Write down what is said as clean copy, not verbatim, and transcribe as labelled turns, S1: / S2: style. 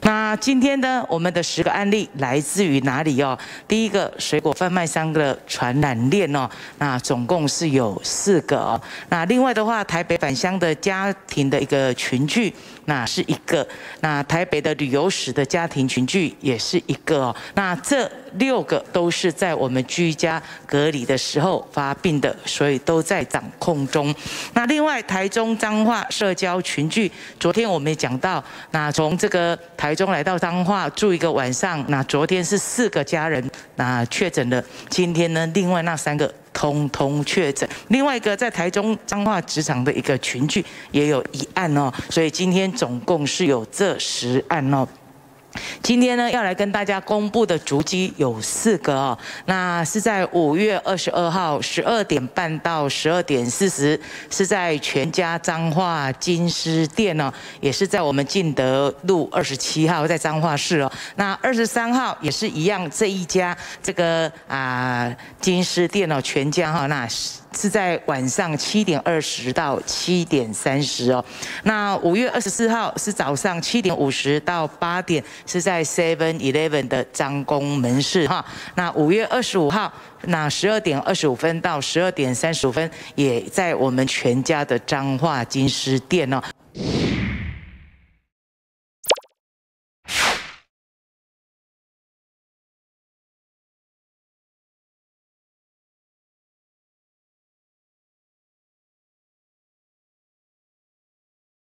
S1: 那今天呢，我们的10个案例来自于哪里哦？第一个，水果贩卖商的传染链哦，那总共是有4个哦。那另外的话，台北返乡的家庭的一个群聚，那是1个。那台北的旅游史的家庭群聚也是1个哦。那这6个都是在我们居家隔离的时候发病的，所以都在掌控中。那另外，台中彰化社交群聚，昨天我们也讲到，那从这个台中来到彰化住1个晚上，那昨天是4个家人那确诊了，今天呢，另外那3个通通确诊。另外一个在台中彰化职场的一个群聚也有1案哦，所以今天总共是有这10案哦。今天呢，要来跟大家公布的足迹有4个哦，那是在5月22号12点半到12点40，是在全家彰化金狮店哦，也是在我们进德路27号，在彰化市哦。那23号也是一样，这一家这个金狮店哦，全家哈，那是在晚上7点20到7点30哦。那5月24号是早上7点50到8点，是在 7-Eleven 的张公门市哈。那5月25号，那12点25分到12点35分，也在我们全家的彰化金狮店哦。